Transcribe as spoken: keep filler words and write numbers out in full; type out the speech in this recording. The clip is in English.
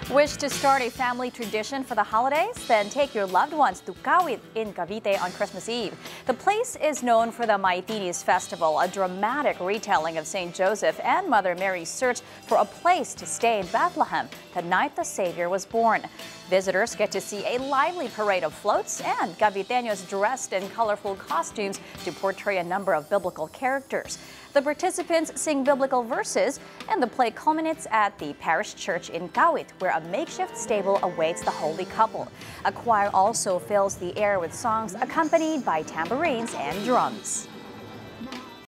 Wish to start a family tradition for the holidays? Then take your loved ones to Kawit in Cavite on Christmas Eve. The place is known for the Maytinis Festival, a dramatic retelling of Saint Joseph and Mother Mary's search for a place to stay in Bethlehem the night the Savior was born. Visitors get to see a lively parade of floats and Caviteños dressed in colorful costumes to portray a number of biblical characters. The participants sing biblical verses, and the play culminates at the parish church in Kawit, where a makeshift stable awaits the holy couple. A choir also fills the air with songs accompanied by tambourines and drums.